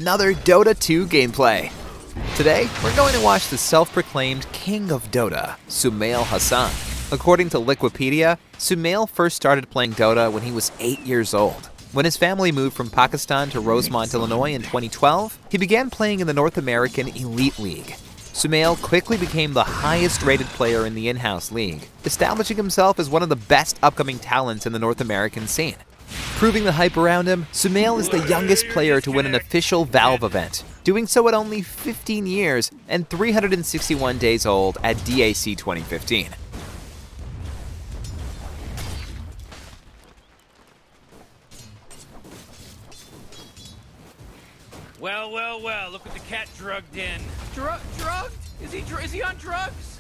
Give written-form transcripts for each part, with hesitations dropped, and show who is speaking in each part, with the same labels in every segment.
Speaker 1: another Dota 2 gameplay. Today, we're going to watch the self-proclaimed king of Dota, Sumail Hassan. According to Wikipedia, Sumail first started playing Dota when he was 8 years old. When his family moved from Pakistan to Rosemont, Illinois in 2012, he began playing in the North American Elite League. Sumail quickly became the highest-rated player in the in-house league, establishing himself as one of the best upcoming talents in the North American scene. Proving the hype around him, Sumail is the youngest player to win an official Valve event, doing so at only 15 years and 361 days old at DAC 2015.
Speaker 2: Well, look what the cat drugged in. Drugged? Is he on drugs?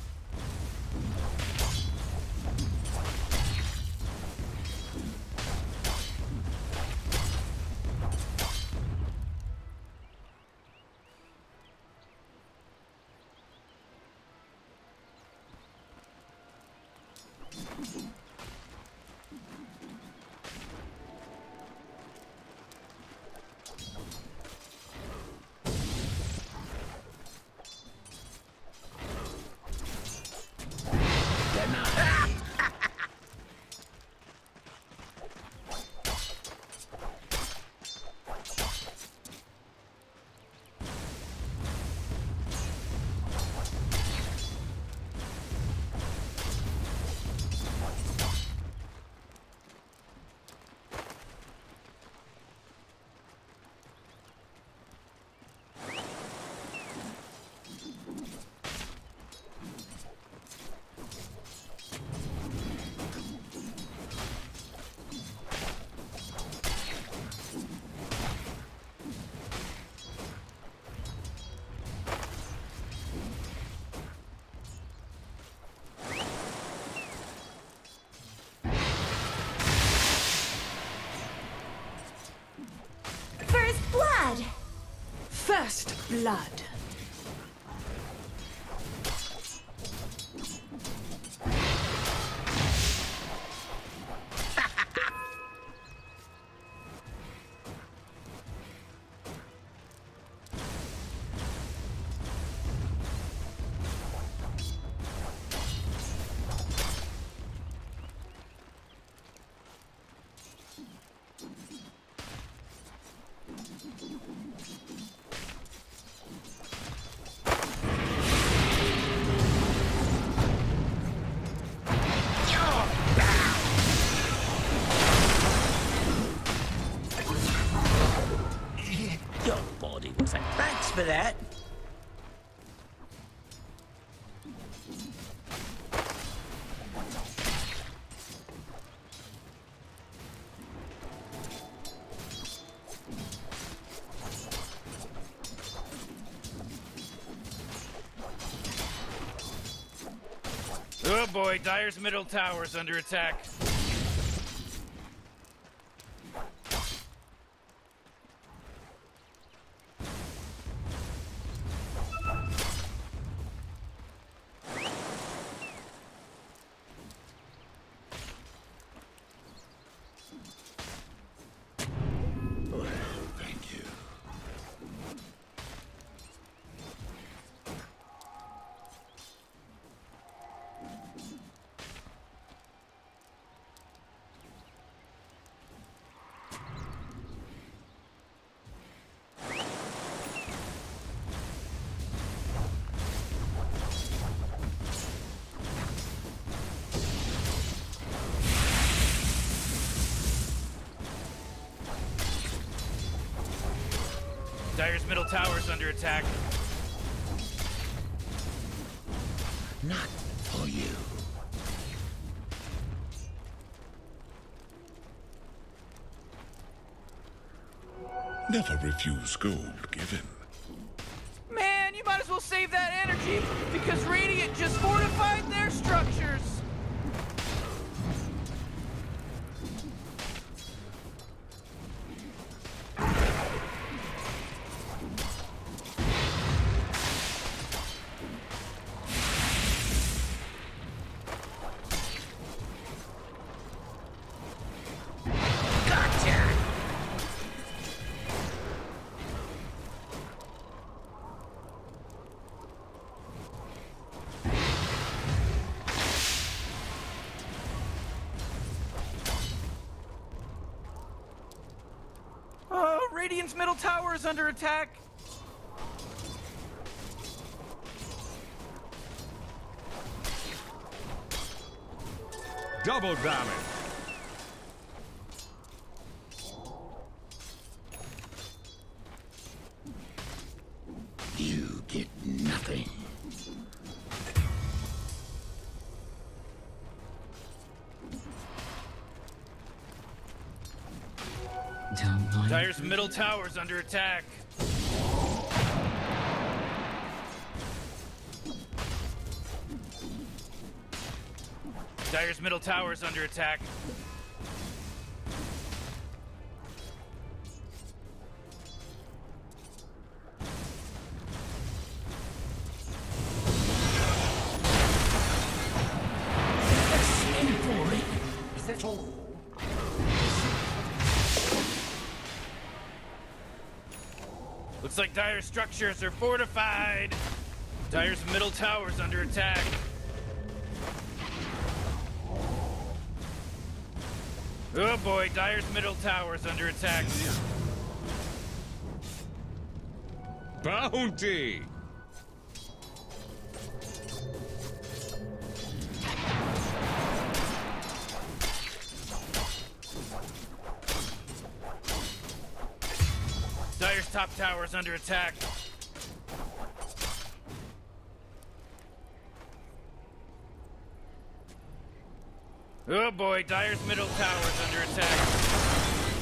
Speaker 3: First blood.
Speaker 4: Thanks for that.
Speaker 2: Oh boy, Dire's middle tower's under attack. Dire's middle tower's under attack.
Speaker 4: Not for you.
Speaker 5: Never refuse gold given.
Speaker 2: Man, you might as well save that energy, because Radiant just fortified their structures. Radiant's middle tower is under attack.
Speaker 6: Double damage.
Speaker 4: You get nothing.
Speaker 2: Dire's middle tower is under attack. Dire's middle tower is under attack.
Speaker 4: Is that all?
Speaker 2: Looks like Dire's structures are fortified. Dire's middle tower is under attack. Oh boy, Dire's middle tower is under attack.
Speaker 6: Bounty.
Speaker 2: Dire's top tower is under attack. Oh boy, Dire's middle tower is under attack.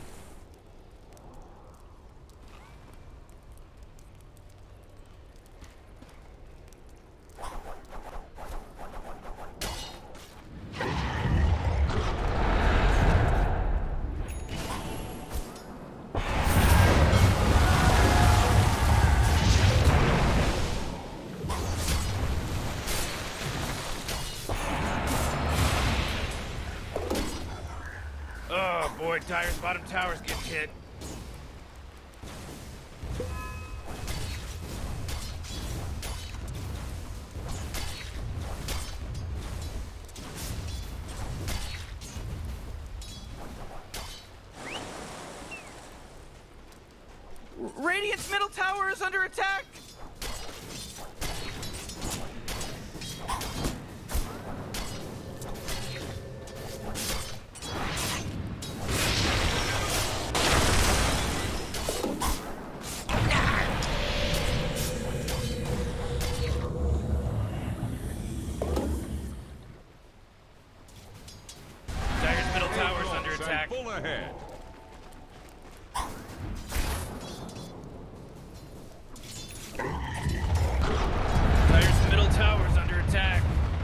Speaker 2: Oh boy, Dire's bottom tower's getting hit. Radiant's middle tower is under attack. Dire's middle tower is under attack.
Speaker 6: Full ahead.
Speaker 2: Dire's middle tower is under attack.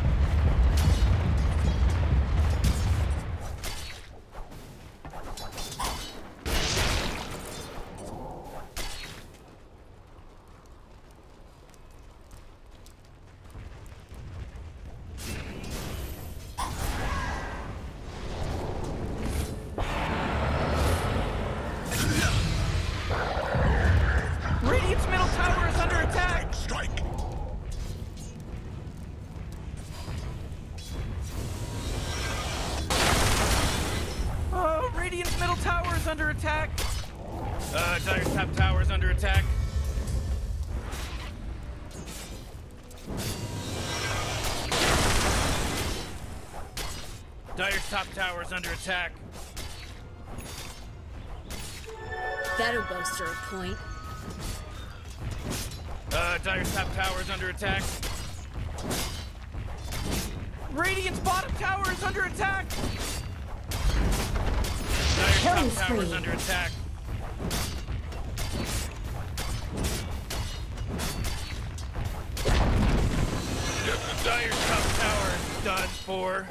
Speaker 2: Radiant's middle tower is under attack.
Speaker 5: Strike!
Speaker 2: Radiant's middle tower is under attack. Dire's top tower is under attack. Dire's top tower is under attack.
Speaker 3: That'll bolster a point.
Speaker 2: Dire's top tower is under attack. Radiant's bottom tower is under attack. Dire's top
Speaker 3: Killing
Speaker 2: tower is
Speaker 3: spree.
Speaker 2: under attack. Dire's top tower is done for.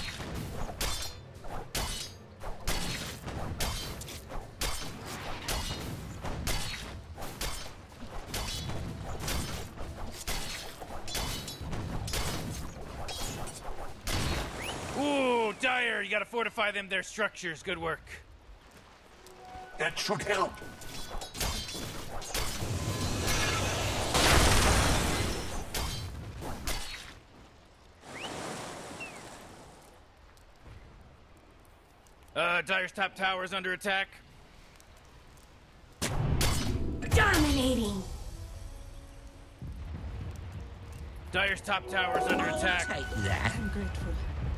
Speaker 2: Ooh, Dire, you gotta fortify them, their structures. Good work.
Speaker 5: That should help.
Speaker 2: Dire's top tower is under attack.
Speaker 3: Dominating.
Speaker 2: Dire's top tower's under attack.
Speaker 4: Take that.
Speaker 6: I'm grateful.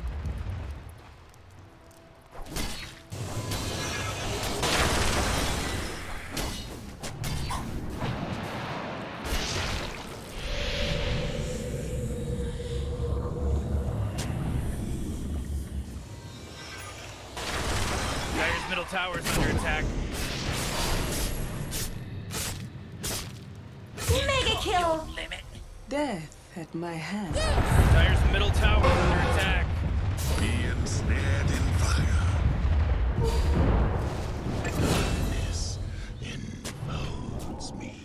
Speaker 2: Dire's middle tower's under attack.
Speaker 3: Mega kill.
Speaker 6: Death at my hand.
Speaker 2: Dire's middle tower's under attack.
Speaker 5: Be ensnared in fire. Darkness enfolds me.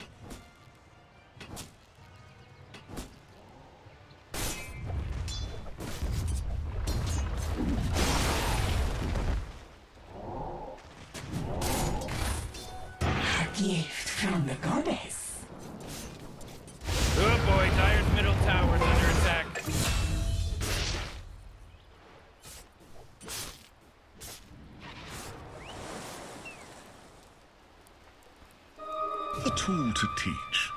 Speaker 4: A gift from the goddess.
Speaker 2: Oh boy, Dire's middle tower's under attack.
Speaker 5: A tool to teach.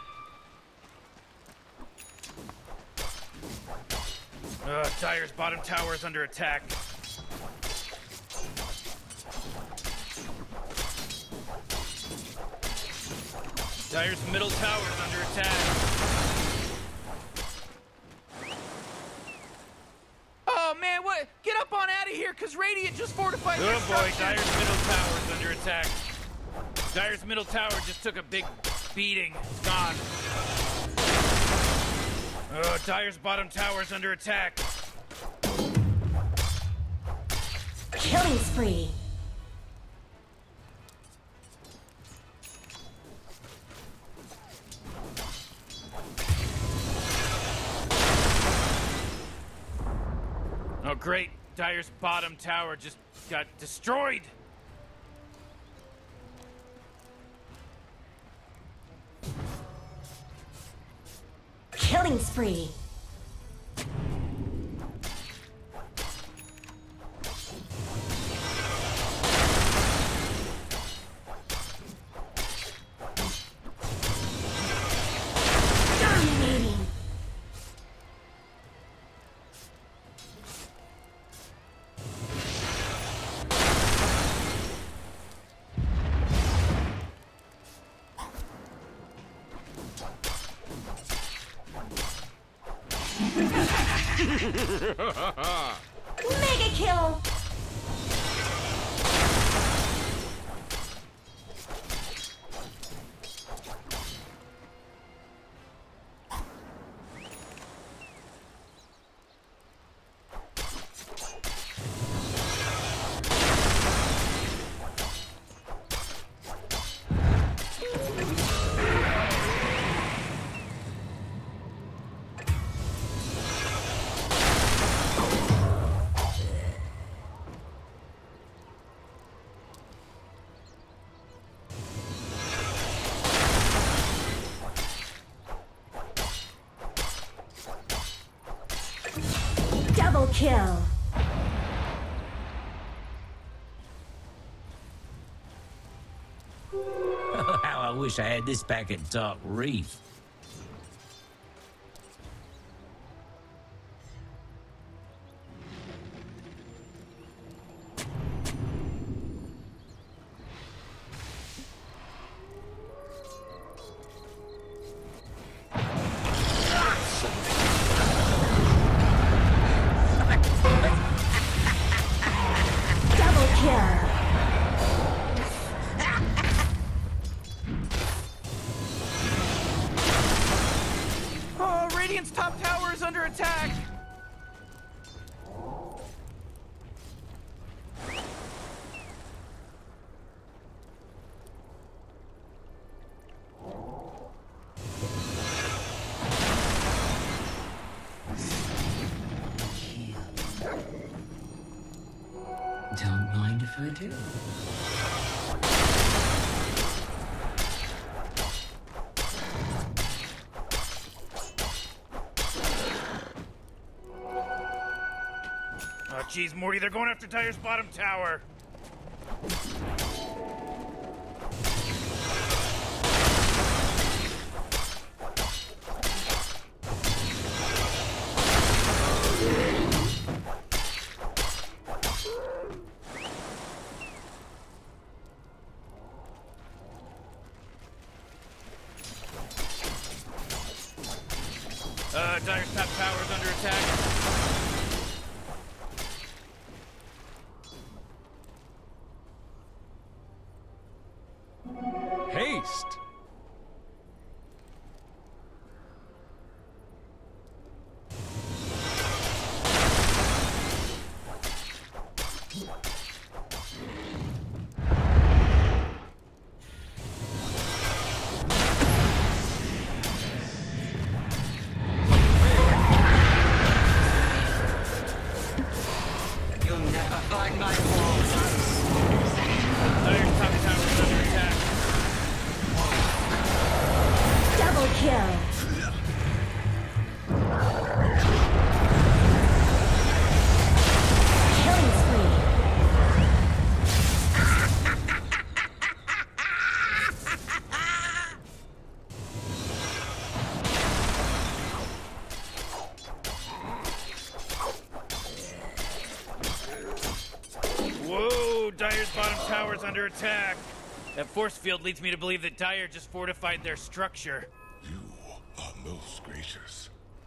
Speaker 2: Dire's bottom tower's under attack. Dire's middle tower's under attack. Oh man, what? Get up on out of here, cause Radiant just fortified their
Speaker 6: Oh,
Speaker 2: boy, Dire's middle tower's under attack. Dire's middle tower just took a big beating. It's gone. Dire's bottom tower's under attack.
Speaker 3: Killing spree.
Speaker 2: Oh great, Dire's bottom tower just got destroyed.
Speaker 3: Killing spree. Dominating. Mega kill. Double kill.
Speaker 4: How I wish I had this back at Dark Reef.
Speaker 3: Double kill.
Speaker 2: Oh, Radiant's top tower is under attack.
Speaker 4: Don't mind if I do.
Speaker 2: Oh, jeez, Morty, they're going after Dire's bottom tower. Dire's top tower is under attack.
Speaker 7: Haste!
Speaker 4: You'll never find my walls.
Speaker 2: Dire's top tower is under attack.
Speaker 3: Double kill. Killing spree.
Speaker 2: Whoa, Dire's bottom tower is under attack. That force field leads me to believe that Dire just fortified their structure.
Speaker 5: You are most gracious.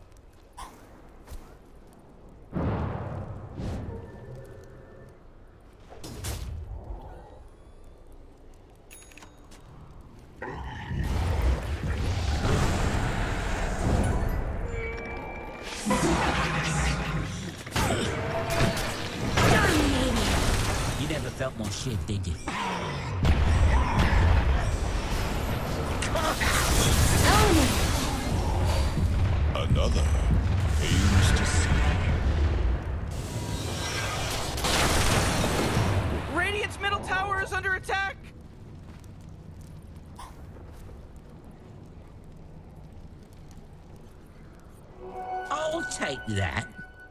Speaker 3: Dominating.
Speaker 4: You never felt more shit, did you?
Speaker 3: Own it.
Speaker 5: Another aims to see.
Speaker 2: Radiant's middle tower is under attack.
Speaker 4: I'll take that.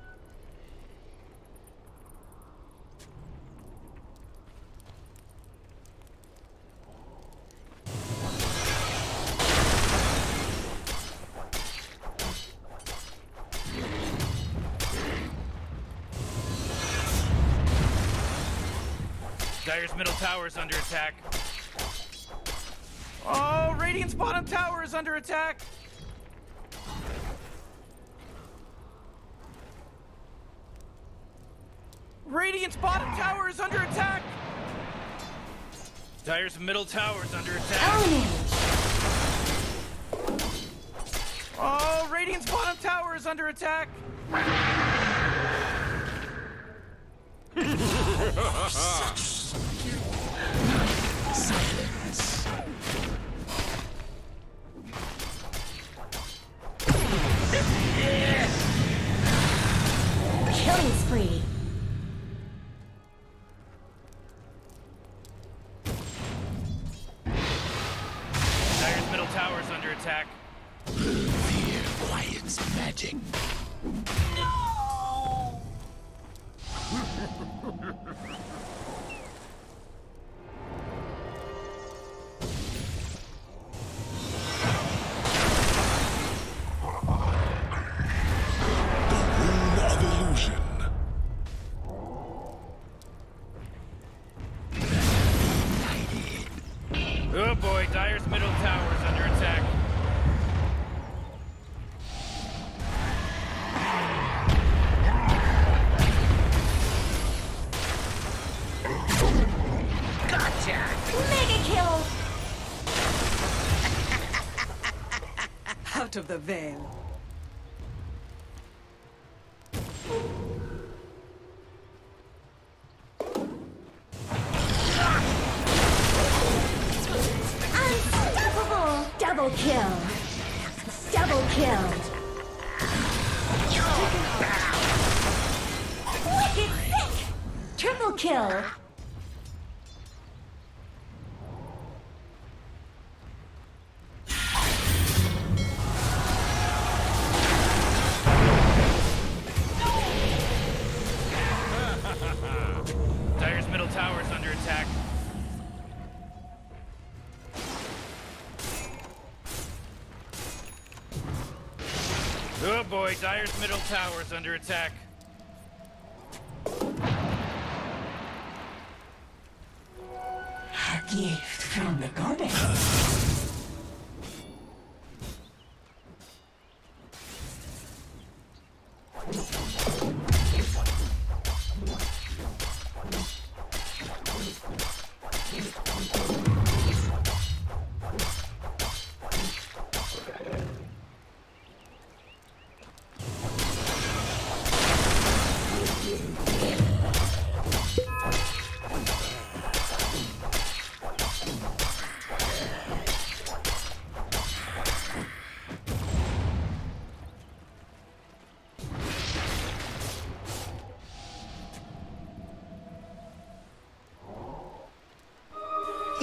Speaker 2: Dire's middle tower is under attack. Oh, Radiant's bottom tower is under attack. Radiant's bottom tower is under attack. Dire's middle tower is under attack.
Speaker 3: Own it.
Speaker 2: Oh, Radiant's bottom tower is under attack.
Speaker 3: Killing spree.
Speaker 2: Dire's middle tower is under attack.
Speaker 5: Fear quiets magic. The rune of illusion.
Speaker 2: Oh boy, Dire's middle tower is under attack.
Speaker 3: Mega kill.
Speaker 6: Out of the veil.
Speaker 3: Unstoppable. Double kill. Double kill. Wicked sick. Triple kill.
Speaker 2: Dire's middle tower is under attack. Oh boy, Dire's middle tower is under attack.
Speaker 6: A gift from the goddess.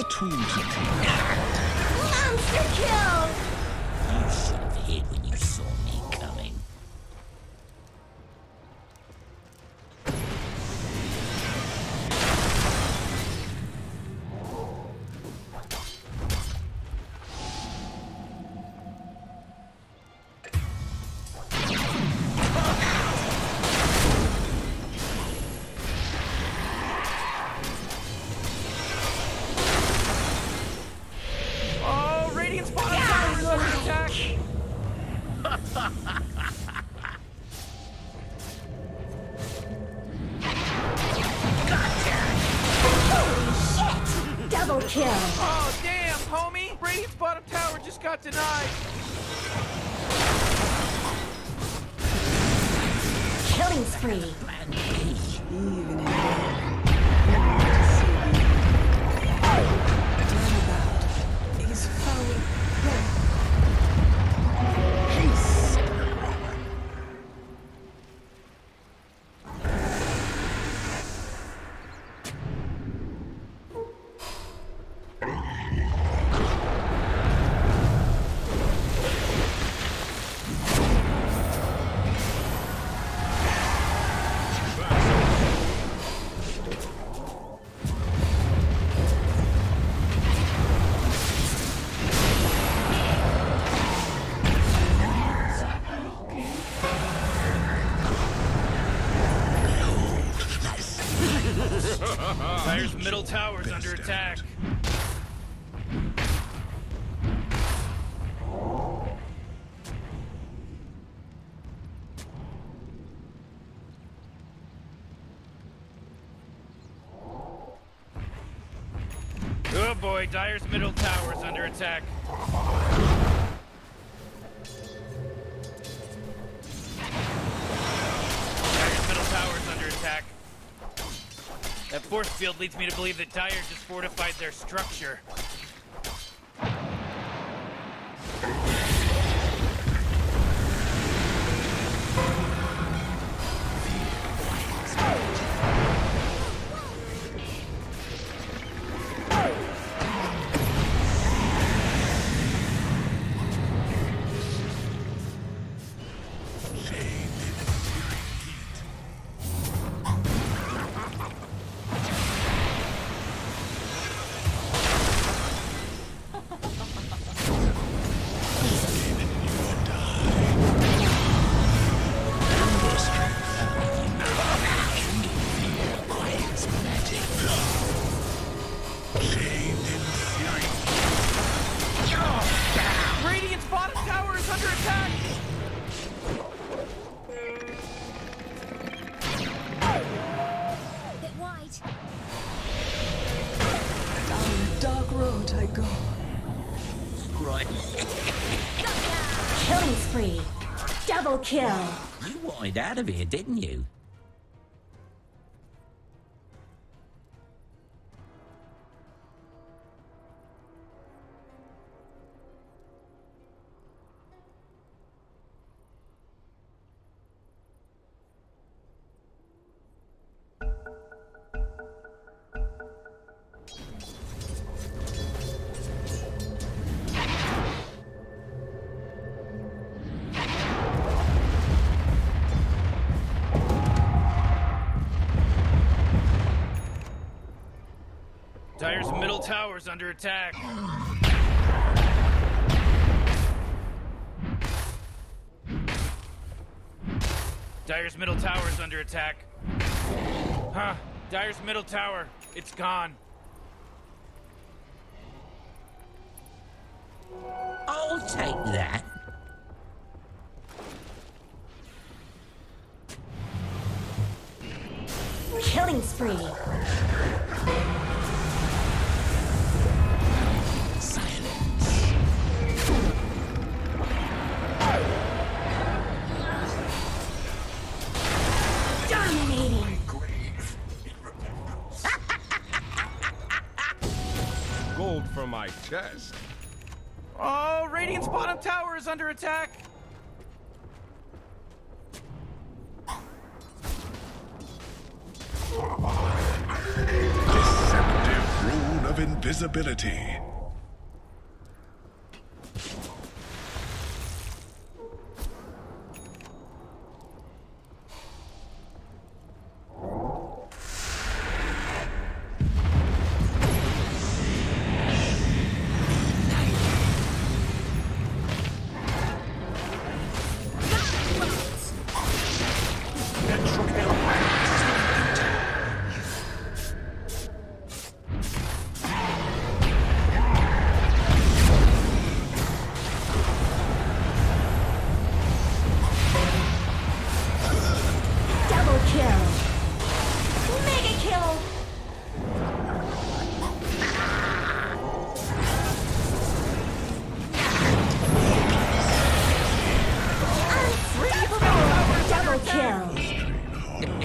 Speaker 5: a tool to take.
Speaker 3: Monster kill!
Speaker 4: You should have hid when you saw me coming.
Speaker 2: Oh, Radiant's bottom tower is under attack.
Speaker 3: Shit! Double kill!
Speaker 2: Oh, damn, homie. Radiant's bottom tower just got denied.
Speaker 3: Killing spree!
Speaker 6: Even in hell, we want to see you. Turnabout is foul play.
Speaker 5: Peace.
Speaker 2: Dire's middle tower's under attack. Oh boy, Dire's middle tower's under attack. Dire's middle tower's under attack. That force field leads me to believe that Dire just fortified their structure. Radiant's bottom tower is under attack!
Speaker 3: Bit wide.
Speaker 6: Down a dark road I go.
Speaker 4: Right.
Speaker 3: Killing spree! Double kill!
Speaker 4: You wanted out of here, didn't you?
Speaker 2: Dire's middle tower's under attack. Dire's middle tower's under attack. Huh. Dire's middle tower. It's gone.
Speaker 4: I'll take that.
Speaker 3: Killing spree! Dominating!
Speaker 5: Gold from my chest.
Speaker 2: Oh, Radiant's bottom tower is under attack.
Speaker 5: Deceptive rune of invisibility.
Speaker 3: Double kill. Mega kill. Unstoppable. Double kill.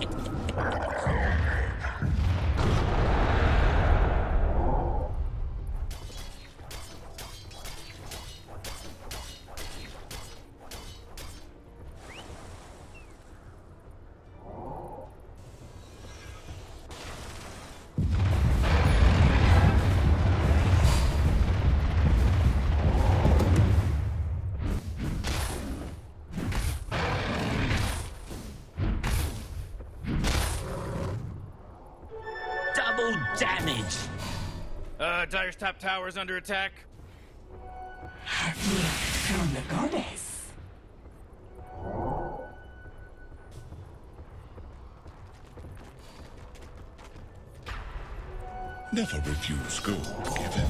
Speaker 4: Double damage.
Speaker 2: Dire's top tower is under attack.
Speaker 3: Have you found the goddess?
Speaker 5: Never refuse gold given.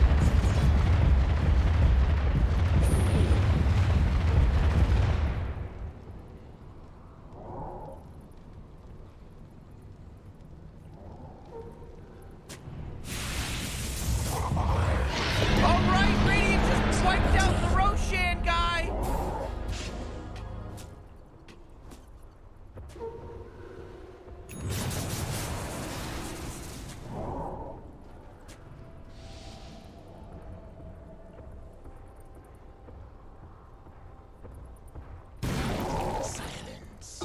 Speaker 2: Alright, Radiant just wiped out the Roshan guy!
Speaker 4: Silence.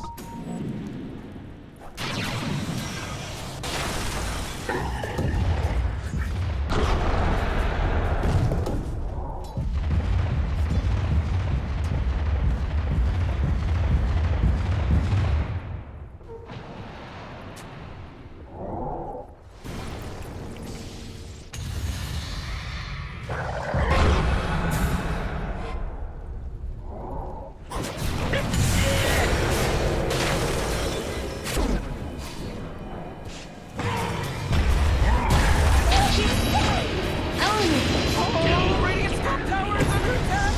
Speaker 2: Oh, Radiant's top tower is under attack!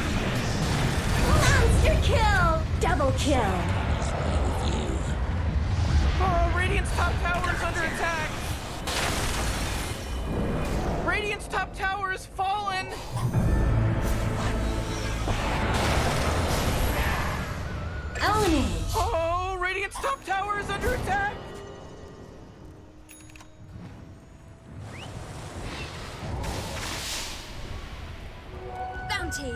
Speaker 3: Monster kill. Double kill.
Speaker 2: Oh, Radiant's top tower is under attack! Radiant's top tower is fallen!
Speaker 3: Own it.
Speaker 2: Oh, Radiant's top tower is under attack!
Speaker 3: Bounty.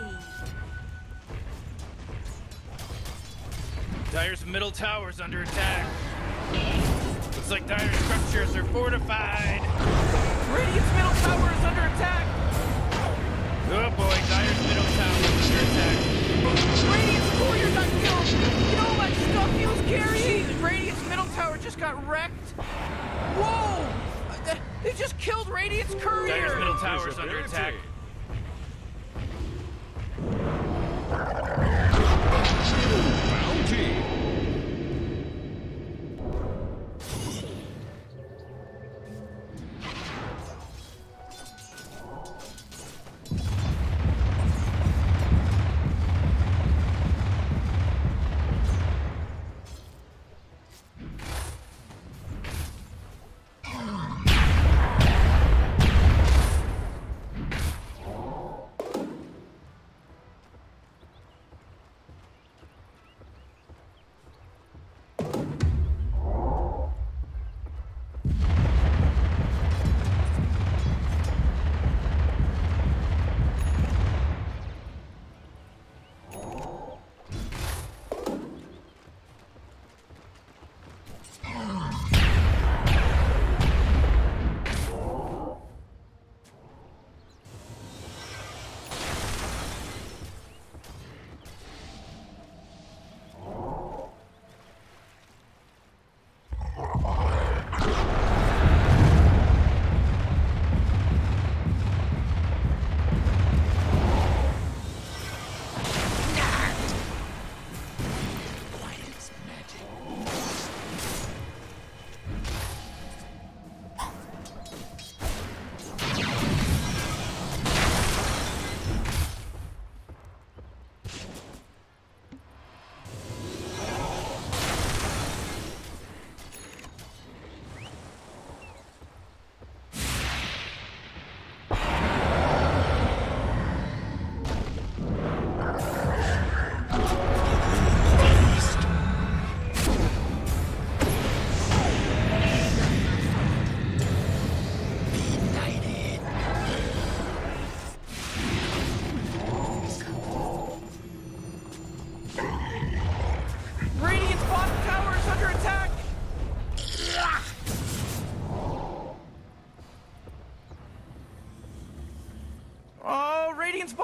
Speaker 2: Dire's middle tower is under attack. Looks like Dire's structures are fortified. Radiant's middle tower is under attack. Oh boy, Dire's middle tower is under attack. Radiant's courier got killed. You know all that stuff he was carrying? Radiant's middle tower just got wrecked. Whoa! They just killed Radiant's courier. Dire's middle tower is under attack.
Speaker 5: Bounty!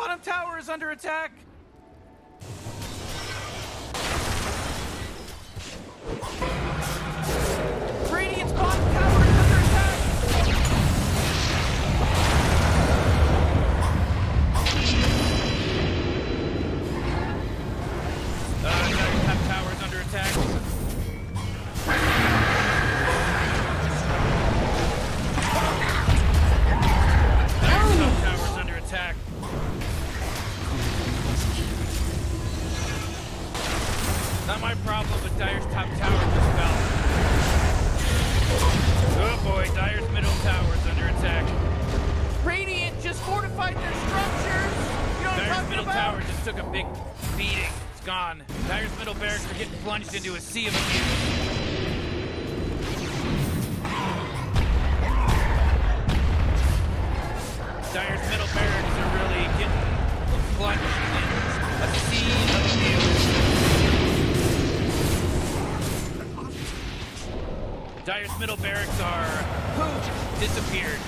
Speaker 2: bottom tower is under attack. Radiant's bottom tower is under attack. Dire's top tower is under attack. Attack. Not my problem, but Dire's top tower just fell. Oh boy, Dire's middle tower is under attack. Radiant just fortified their structures. You know what I'm
Speaker 7: Dire's
Speaker 2: talking
Speaker 7: middle
Speaker 2: about?
Speaker 7: tower just took a big beating. It's gone. Dire's middle barracks are getting plunged into a sea of abuse. Dire's middle barracks are really getting plunged in a sea of abuse. Dire's middle barracks are poof, disappeared.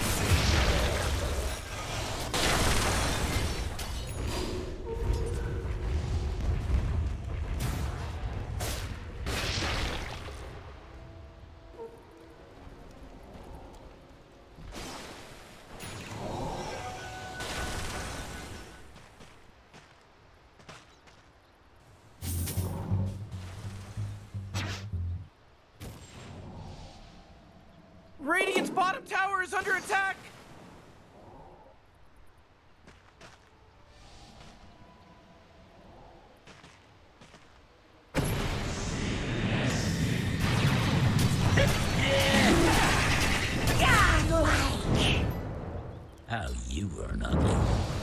Speaker 2: Radiant's bottom tower is under attack!
Speaker 4: How you were ugly.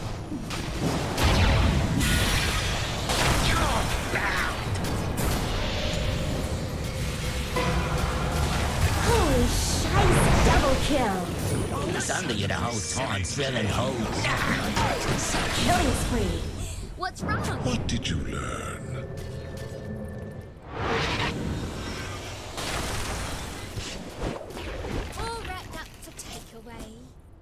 Speaker 3: Holy shice, double kill.
Speaker 4: It's under you the whole time, drilling holes.
Speaker 3: Killing spree. What's wrong?
Speaker 5: What did you learn?
Speaker 3: All wrapped up for takeaway.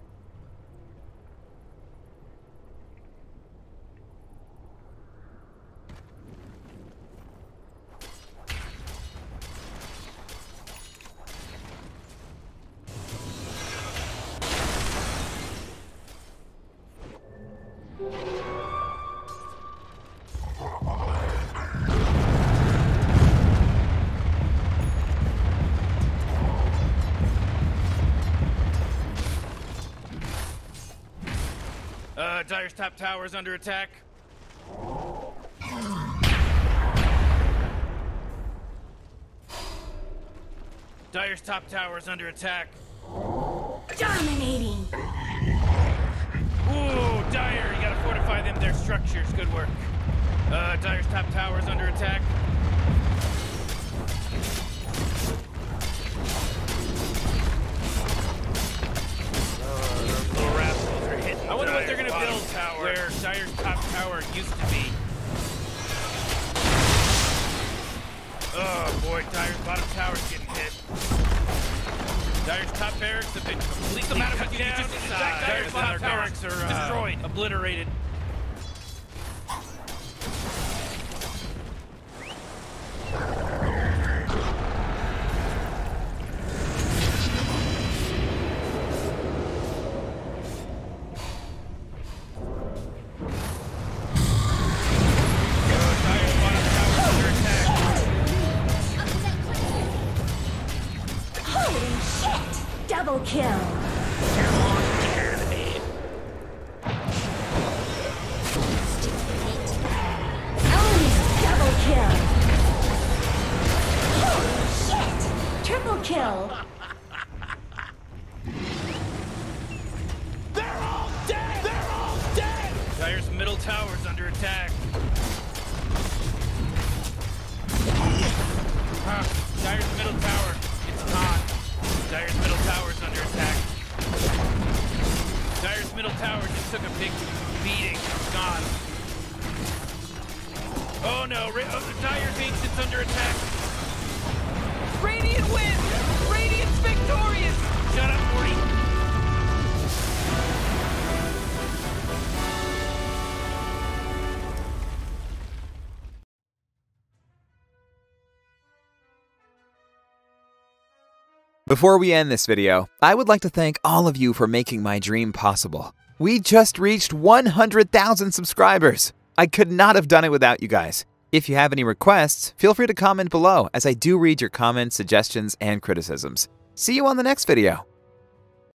Speaker 7: Dire's top tower is under attack. Dire's top tower is under attack.
Speaker 3: Dominating.
Speaker 7: Ooh, Dire, you gotta fortify them, their structures. Good work. Dire's top tower is under attack. Little rascals are hitting. I wonder what they're gonna build where Dire's top tower used to be. Oh boy, Dire's bottom tower's getting hit. Dire's top barracks have been completely cut down. Dire's top barracks are destroyed, obliterated.
Speaker 3: Holy shit! Double kill. Oh, double kill. Holy shit! Triple kill.
Speaker 7: Dire's middle tower's under attack. Dire's middle tower, it's gone. Dire's middle tower's under attack. Dire's middle tower just took a big beating. It's gone. Oh no, Dire's ancient's under attack.
Speaker 2: Radiant wins! Radiant's victorious!
Speaker 7: Shut up, Morty.
Speaker 1: Before we end this video, I would like to thank all of you for making my dream possible. We just reached 100,000 subscribers. I could not have done it without you guys. If you have any requests, feel free to comment below, as I do read your comments, suggestions, and criticisms. See you on the next video.